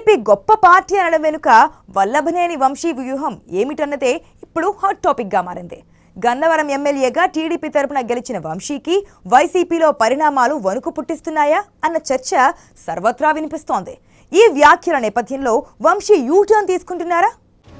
TDP గొప్ప party అనడం వెనుక వల్లభనేని వంశీ వ్యూహం ఏమిటన్నదే ఇప్పుడు హాట్ టాపిక్ గా మారింది. గన్నవరం ఎమ్మెల్యేగా టీడీపీ తరపున గెలిచిన వంశీకి వైసీపీలో పరిణామాలు వణుకు పుట్టిస్తున్నాయా అన్న చర్చ సర్వత్రా వినిపిస్తోంది. ఈ వ్యాఖ్యల నేపథ్యంలో వంశీ యూటర్న్ తీసుకుంటున్నారా?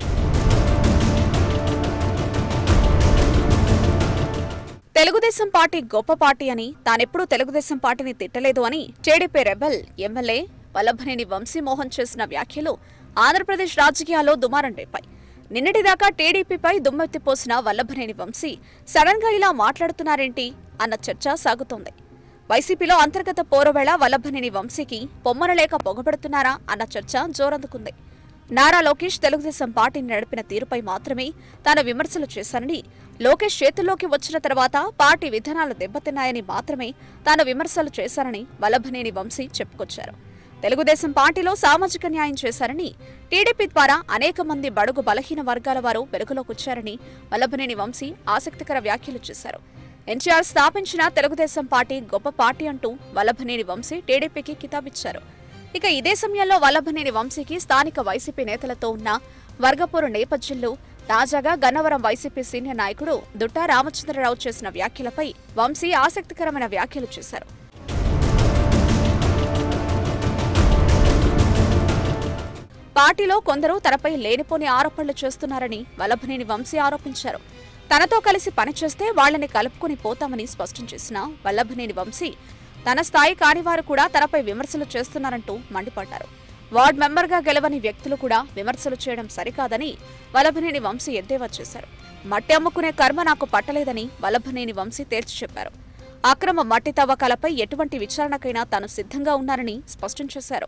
తెలుగుదేశం పార్టీ గొప్ప పార్టీ అని, తానెప్పుడూ తెలుగుదేశం పార్టీని తిట్టలేదు అని TDP rebel MLA Vallabhaneni Vamsi Mohan చేసిన వ్యాఖ్యలు ఆంధ్రప్రదేశ్ రాజకీయాల్లో దుమారం రేపాయి. నిన్నటిదాకా టీడీపీపై దుమ్మెత్తిపోసిన వల్లభనేని వంశీ సడన్ గా ఇలా మాట్లాడుతున్నారేంటి అన్న చర్చ సాగుతోంది. వైసీపీలో అంతర్గత పోరువేళ వల్లభనేని వంశీకి పొమ్మనలేక పొగబడుతున్నారా అన్న చర్చ జోరందుకుంది. నారా లోకేష్ తెలుగుదేశం పార్టీని నడిపిన తీరుపై మాత్రమే తాను విమర్శలు చేశానని, లోకేష్ చేతుల్లోకి వచ్చిన తర్వాత పార్టీ విధానాలు దెబ్బతిన్నాయని మాత్రమే తాను విమర్శలు చేశానని వల్లభనేని వంశీ చెప్పుకొచ్చారు. తెలుగుదేశం పార్టీలో సామాజిక న్యాయం చేశారని, టీడీపీ ద్వారా అనేక మంది బడుగు బలహీన వర్గాల వారు వెలుగులోకొచ్చారని వల్లభనేని వంశీ ఆసక్తికర వ్యాఖ్యలు చేశారు. ఎన్టీఆర్ స్థాపించిన తెలుగుదేశం పార్టీ గొప్ప పార్టీ అంటూ వల్లభనేని వంశీ టీడీపీకి కితాబిచ్చారు. ఇక ఇదే సమయంలో వల్లభనేని వంశీకి స్థానిక వైసీపీ నేతలతో ఉన్న వర్గపోరు నేపథ్యంలో తాజాగా గన్నవరం వైసీపీ సీనియర్ నాయకుడు దుట్టా రామచంద్రరావు చేసిన వ్యాఖ్యలపై వంశీ ఆసక్తికరమైన వ్యాఖ్యలు చేశారు. పార్టీలో కొందరు తనపై లేనిపోని ఆరోపణలు చేస్తున్నారని వల్లభనేని వంశీ ఆరోపించారు. తనతో కలిసి పనిచేస్తే వాళ్లని కలుపుకుని పోతామని స్పష్టం చేసిన వల్లభనేని వంశీ తన స్థాయి కానివారు కూడా తనపై విమర్శలు చేస్తున్నారంటూ మండిపడ్డారు. వార్డు మెంబర్గా గెలవని వ్యక్తులు కూడా విమర్శలు చేయడం సరికాదని వల్లభనేని వంశీ ఎద్దేవా చేశారు. మట్టి అమ్ముకునే కర్మ నాకు పట్టలేదని వల్లభనేని వంశీ తేల్చి చెప్పారు. అక్రమ మట్టి తవ్వకాలపై ఎటువంటి విచారణకైనా తాను సిద్ధంగా ఉన్నారని స్పష్టం చేశారు.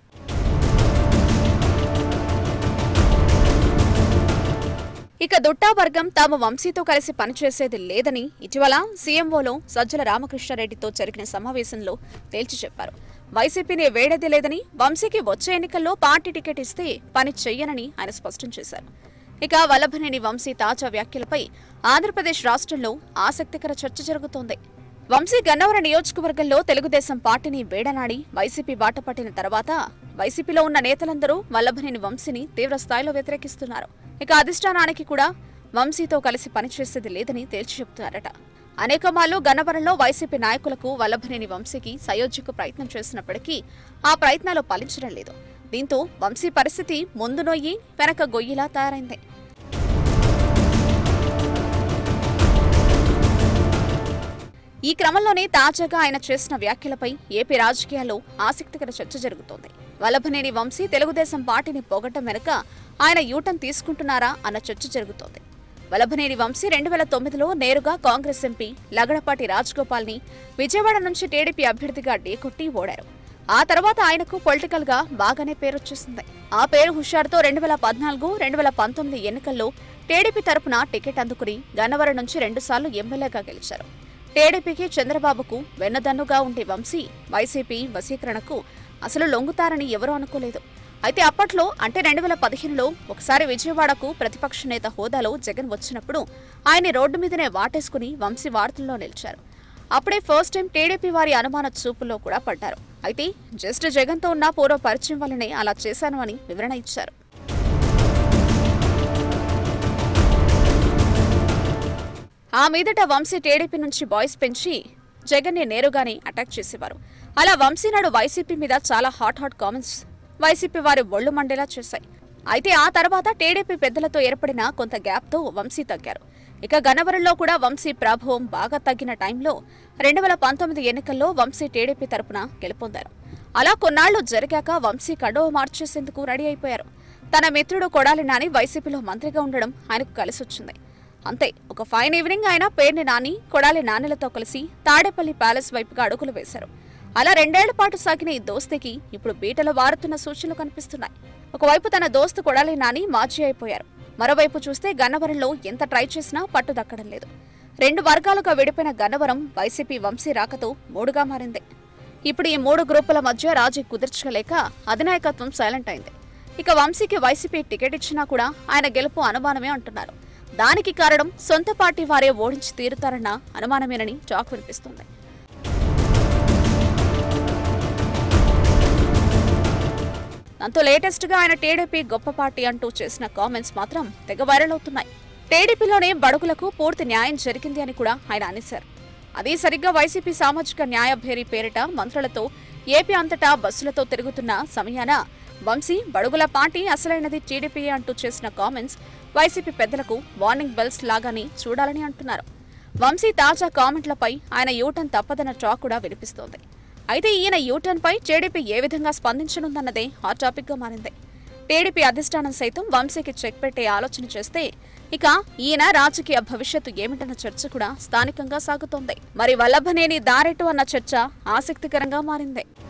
ఇక దుట్టా వర్గం తాము వంశీతో కలిసి పనిచేసేది లేదని ఇటీవల సీఎంఓలో సజ్జల రామకృష్ణారెడ్డితో జరిగిన సమావేశంలో తేల్చి చెప్పారు. వైసీపీని వేడేది లేదని, వంశీకి వచ్చే ఎన్నికల్లో పార్టీ టికెట్ ఇస్తే పని చెయ్యనని ఆయన స్పష్టం చేశారు. ఇక వల్లభనేని వంశీ తాజా వ్యాఖ్యలపై ఆంధ్రప్రదేశ్ రాష్ట్రంలో ఆసక్తికర చర్చ జరుగుతోంది. వంశీ గన్నవరం నియోజకవర్గంలో తెలుగుదేశం పార్టీని వేడనాడి వైసీపీ బాట పట్టిన తర్వాత వైసీపీలో ఉన్న నేతలందరూ వల్లభనేని వంశీని తీవ్ర స్థాయిలో వ్యతిరేకిస్తున్నారు. ఇక అధిష్టానానికి కూడా వంశీతో కలిసి పనిచేసేది లేదని తేల్చి చెబుతున్నారట. అనేక మార్లు గన్నవరంలో వైసీపీ నాయకులకు వల్లభనేని వంశీకి సయోధ్యకు ప్రయత్నం చేసినప్పటికీ ఆ ప్రయత్నాలు ఫలించడం లేదు. దీంతో వంశీ పరిస్థితి ముందు నొయ్యి వెనక గొయ్యిలా తయారైంది. ఈ క్రమంలోనే తాజాగా ఆయన చేసిన వ్యాఖ్యలపై ఏపీ రాజకీయాల్లో ఆసక్తికర చర్చ జరుగుతోంది. వల్లభనేని వంశీ తెలుగుదేశం పార్టీని పొగట్టం వెనుక ఆయన యూటర్న్ తీసుకుంటున్నారా అన్న చర్చ జరుగుతోంది. వల్లభనేని వంశీ 2009లో నేరుగా కాంగ్రెస్ ఎంపీ లగడపాటి రాజగోపాల్ని విజయవాడ నుంచి టీడీపీ అభ్యర్థిగా ఢీకొట్టి ఓడారు. ఆ తర్వాత ఆయనకు పొలిటికల్ గా బాగానే పేరొచ్చేసింది. ఆ పేరు హుషారుతో 2014, 2019 ఎన్నికల్లో టీడీపీ తరపున టికెట్ అందుకుని గన్నవరం నుంచి 2 సార్లు ఎమ్మెల్యేగా గెలిచారు. టీడీపీకి చంద్రబాబుకు వెన్నదన్నుగా ఉండే వంశీ వైసీపీ వశీకరణకు అసలు లొంగుతారని ఎవరూ అనుకోలేదు. అయితే అప్పట్లో అంటే 2015లో ఒకసారి విజయవాడకు ప్రతిపక్ష నేత హోదాలో జగన్ వచ్చినప్పుడు ఆయన్ని రోడ్డు మీదనే వాటేసుకుని వంశీ వార్తల్లో నిలిచారు. అప్పుడే ఫస్ట్ టైం టీడీపీ వారి అనుమాన చూపుల్లో కూడా పడ్డారు. అయితే జస్ట్ జగన్తో ఉన్న పూర్వ పరిచయం వల్లనే అలా చేశాను అని వివరణ ఇచ్చారు. ఆ మీదట వంశీ టీడీపీ నుంచి బాయ్స్ పెంచి జగన్ని నేరుగానే అటాక్ చేసేవారు. అలా వంశీ నాడు వైసీపీ మీద చాలా హాట్ కామెంట్స్ వైసీపీ వారి ఒళ్లు మండేలా చేశాయి. అయితే ఆ తర్వాత టీడీపీ పెద్దలతో ఏర్పడిన కొంత గ్యాప్తో వంశీ తగ్గారు. ఇక గన్నవరంలో కూడా వంశీ ప్రభావం బాగా తగ్గిన టైంలో 2019 ఎన్నికల్లో వంశీ టీడీపీ తరపున గెలుపొందారు. అలా కొన్నాళ్లు జరిగాక వంశీ కండువ మార్చేసేందుకు రెడీ అయిపోయారు. తన మిత్రుడు కొడాలి నాని వైసీపీలో మంత్రిగా ఉండడం ఆయనకు కలిసొచ్చింది. అంతే, ఒక ఫైన్ ఈవినింగ్ ఆయన పేర్ని నాని, కొడాలి నానిలతో కలిసి తాడేపల్లి ప్యాలెస్ వైపుగా అడుగులు వేశారు. అలా 2 ఏళ్ల పాటు సాగిన ఈ దోస్తీకి ఇప్పుడు బీటలు వారుతున్న సూచనలు కనిపిస్తున్నాయి. ఒకవైపు తన దోస్తు కొడాలి నాని మాజీ అయిపోయారు. మరోవైపు చూస్తే గన్నవరంలో ఎంత ట్రై చేసినా పట్టు దక్కడం లేదు. 2 వర్గాలుగా విడిపోయిన గన్నవరం వైసీపీ వంశీ రాకతో 3గా మారింది. ఇప్పుడు ఈ 3 గ్రూపుల మధ్య రాజీ కుదుర్చుకోలేక అధినాయకత్వం సైలెంట్ అయింది. ఇక వంశీకి వైసీపీ టికెట్ ఇచ్చినా కూడా ఆయన గెలుపు అనుమానమే అంటున్నారు. దానికి కారణం సొంత పార్టీ వారే ఓడించి తీరుతారన్న అనుమానమేనని టాక్ వినిపిస్తుంది. దాంతో లేటెస్ట్ గా ఆయన టీడీపీ గొప్ప పార్టీ అంటూ చేసిన కామెంట్స్ మాత్రం తెగ వైరల్ అవుతున్నాయి. టీడీపీలోనే బడుగులకు పూర్తి న్యాయం జరిగింది అని కూడా ఆయన అనేశారు. అదే సరిగ్గా వైసీపీ సామాజిక న్యాయ భేరీ పేరిట మంత్రులతో ఏపీ అంతటా బస్సులతో తిరుగుతున్న సమయాన వంశీ బడుగుల పార్టీ అసలైనది టీడీపీ అంటూ చేసిన కామెంట్స్ వైసీపీ పెద్దలకు వార్నింగ్ బెల్స్ లాగాని చూడాలని అంటున్నారు. వంశీ తాజా కామెంట్లపై ఆయన యూటర్న్ తప్పదన్న టాక్ కూడా వినిపిస్తోంది. అయితే ఈయన యూటర్న్ పై టీడీపీ ఏ విధంగా స్పందించనుందన్నదే హాట్ టాపిక్ గా మారింది. టీడీపీ అధిష్టానం సైతం వంశీకి చెక్ పెట్టే ఆలోచన చేస్తే ఇక ఈయన రాజకీయ భవిష్యత్తు ఏమిటన్న చర్చ కూడా స్థానికంగా సాగుతోంది. మరి వల్లభనేని దారెటు అన్న చర్చ ఆసక్తికరంగా మారింది.